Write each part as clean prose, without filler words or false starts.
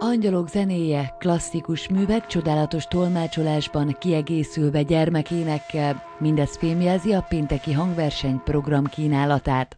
Angyalok zenéje, klasszikus művek csodálatos tolmácsolásban kiegészülve gyermekénekkel, mindez fémjelzi a pénteki hangverseny program kínálatát.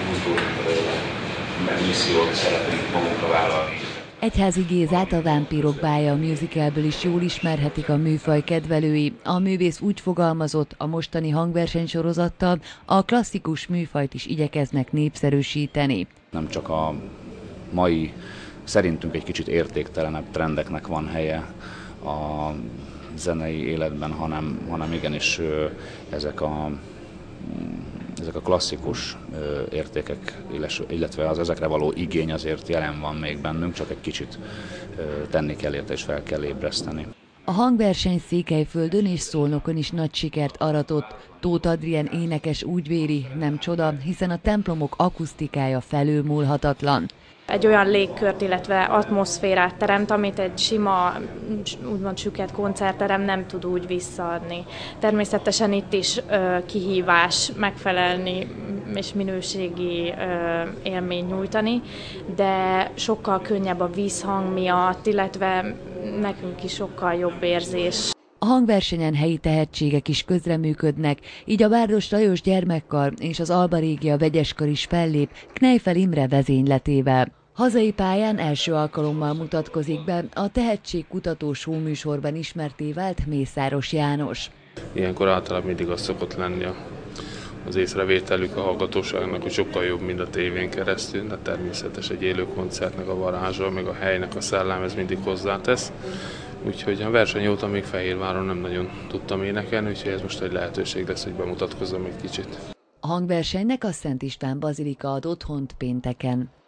Missziót szeretnénk magunkra vállalni. Egyházi Gézát, a Vámpírok bája musicalből is jól ismerhetik a műfaj kedvelői. A művész úgy fogalmazott, a mostani hangversenysorozattal a klasszikus műfajt is igyekeznek népszerűsíteni. Nem csak a mai, szerintünk egy kicsit értéktelenebb trendeknek van helye a zenei életben, hanem igenis ezek a klasszikus értékek, illetve az ezekre való igény azért jelen van még bennünk, csak egy kicsit tenni kell érte és fel kell ébreszteni. A hangverseny Székelyföldön és Szolnokon is nagy sikert aratott. Tóth Adrien énekes úgy véli, nem csoda, hiszen a templomok akusztikája felülmúlhatatlan. Egy olyan légkört, illetve atmoszférát teremt, amit egy sima, úgymond süket koncertterem nem tud úgy visszaadni. Természetesen itt is kihívás megfelelni és minőségi élményt nyújtani, de sokkal könnyebb a vízhang miatt, illetve nekünk is sokkal jobb érzés. A hangversenyen helyi tehetségek is közreműködnek, így a Várdos Lajos Gyermekkar és az Alba Régia Vegyeskar is fellép Kneifer Imre vezényletével. Hazai pályán első alkalommal mutatkozik be a tehetségkutató showműsorban ismertté vált Mészáros János. Ilyenkor általában mindig az szokott lenni az észrevételük a hallgatóságnak, hogy sokkal jobb, mint a tévén keresztül, de természetes egy élő koncertnek a varázsa, meg a helynek a szellem, ez mindig hozzátesz. Úgyhogy a verseny óta még Fehérváron nem nagyon tudtam énekelni, úgyhogy ez most egy lehetőség lesz, hogy bemutatkozzam egy kicsit. A hangversenynek a Szent István Bazilika ad otthont pénteken.